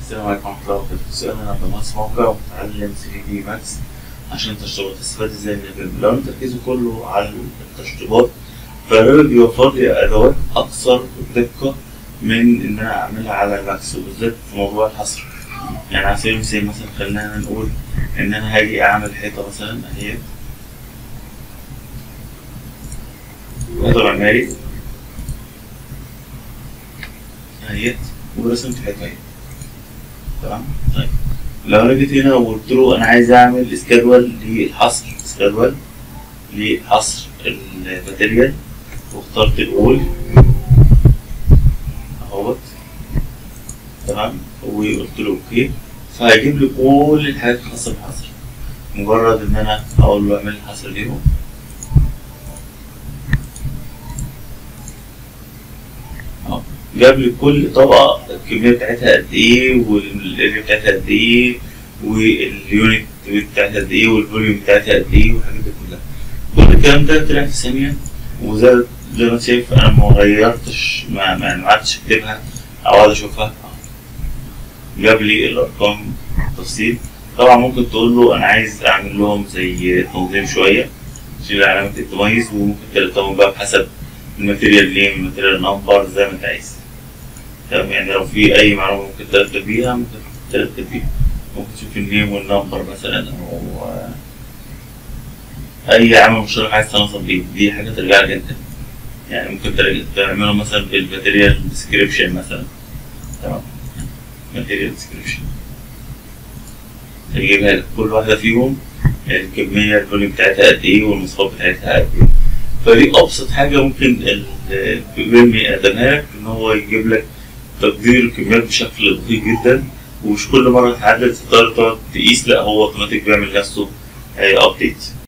السلام عليكم ورحمة الله وبركاته. السؤال أنا بمهندس موقع ومتعلم 3 دي ماكس عشان تشطيبات. تستفاد ازاي من الريفت؟ لو أنا تركيزي كله على التشطيبات فالريفت بيوفر لي أدوات أكثر دقة من إن أنا أعملها على ماكس، وبالذات في موضوع الحصر. يعني على سبيل المثال مثلا خلينا نقول إن أنا هاجي أعمل حيطة مثلا أهي، حيطة معماري أهيت، ورسمت حيطة أهي. تمام. طيب لو انا جيت هنا وقلت له انا عايز اعمل اسكادول للحصر، اسكادول لحصر الماتيريال، واخترت الاول اهوت. تمام. وقلت له اوكي، فهيجيب لي كل الحاجات الخاصه بالحصر. مجرد ان انا اقول له اعمل لي حصر ليهم اهو، جاب لي كل طبقة الكمية بتاعتها قد إيه، والاريا بتاعتها قد إيه، واليونت بتاعتها قد إيه، والفوليوم بتاعتها قد إيه، والحاجات دي كلها. كل الكلام ده طلع في ثانية، وزي ما أنت شايف أنا ما غيرتش، ما قعدتش أكتبها أو أقعد أشوفها. جاب لي الأرقام بالتفصيل. طبعا ممكن تقول له أنا عايز أعمل لهم زي تنظيم شوية، تشيل علامة التميز، وممكن ترتبهم بقى بحسب الماتيريال نيم، الماتيريال نمبر، زي ما أنت عايز. تمام. يعني لو في أي معلومة ممكن ترتب بيها ممكن ترتب بيها، ممكن تشوف النيم والنمبر مثلا، أو أي عمل مشترك عايز تنظم بيه. دي حاجة ترجع لك أنت. يعني ممكن تعمله مثلا بالماتيريال ديسكريبشن مثلا. تمام. ماتيريال ديسكريبشن هيجيبها لك كل واحدة فيهم، الكمية الفوليوم بتاعتها قد إيه، والمواصفات بتاعتها قد إيه. فدي أبسط حاجة ممكن البيم يقدمها لك، إن هو يجيب لك تقدير الكميات بشكل دقيق جدا، ومش كل مرة تحدد تضطر تقعد تقيس، لا هو اوتوماتيك بيعمل نفسه ابديت.